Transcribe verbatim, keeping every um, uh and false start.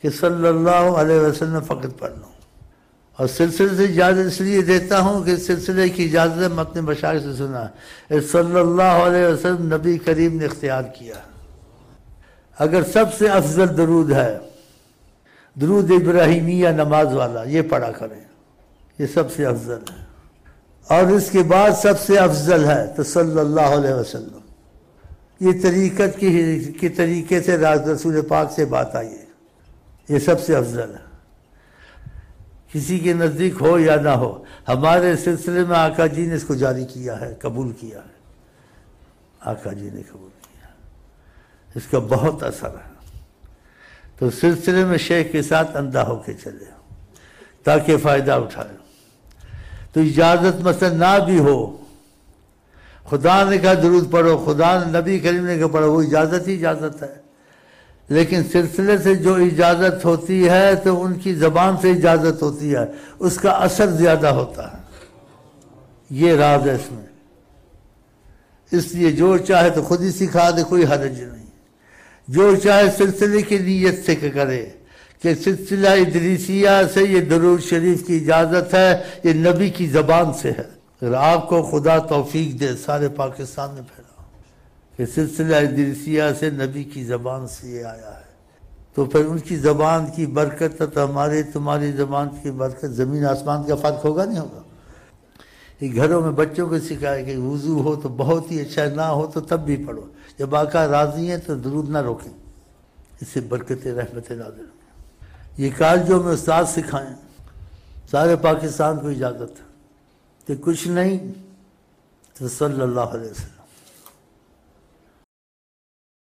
کہ صلی اللہ علیہ وسلم فقط پڑھ لوں، اور سلسلے سے اجازت اس لیے دیتا ہوں کہ سلسلے کی اجازت میں اپنے مشائخ سے سنا ہے، صلی اللہ علیہ وسلم نبی کریم نے اختیار کیا۔ اگر سب سے افضل درود ہے درود ابراہیمیہ نماز والا، یہ پڑھا کریں، یہ سب سے افضل ہے، اور اس کے بعد سب سے افضل ہے تو صلی اللہ علیہ وسلم۔ یہ طریقت کی کے طریقے سے رسول پاک سے بات آئی ہے، یہ سب سے افضل ہے، کسی کے نزدیک ہو یا نہ ہو۔ ہمارے سلسلے میں آقا جی نے اس کو جاری کیا ہے، قبول کیا ہے، آقا جی نے قبول کیا، اس کا بہت اثر ہے۔ تو سلسلے میں شیخ کے ساتھ اندھا ہو کے چلے تاکہ فائدہ اٹھائے۔ تو اجازت مثلا نہ بھی ہو، خدا نے کہا درود پڑھو، خدا نے نبی کریم نے کہا پڑھو، وہ اجازت ہی اجازت ہے، لیکن سلسلے سے جو اجازت ہوتی ہے تو ان کی زبان سے اجازت ہوتی ہے، اس کا اثر زیادہ ہوتا ہے، یہ راز ہے اس میں۔ اس لیے جو چاہے تو خود ہی سکھا دے، کوئی حرج نہیں، جو چاہے سلسلے کی نیت سے کرے کہ سلسلہ ادریسیہ سے یہ درود شریف کی اجازت ہے، یہ نبی کی زبان سے ہے۔ اگر آپ کو خدا توفیق دے سارے پاکستان میں پھیلاؤ کہ سلسلہ ادریسیہ سے نبی کی زبان سے یہ آیا ہے، تو پھر ان کی زبان کی برکت تو ہماری تمہاری زبان کی برکت، زمین آسمان کا فرق ہوگا نہیں ہوگا؟ یہ گھروں میں بچوں کو سکھائے کہ وضو ہو تو بہت ہی اچھا، نہ ہو تو تب بھی پڑھو، جب آقا راضی ہیں تو درود نہ روکیں، اس سے برکت رحمت نازل ہوں۔ یہ کالجوں میں استاد سکھائیں، سارے پاکستان کو اجازت ہے کہ کچھ نہیں تو صلی اللہ علیہ وسلم۔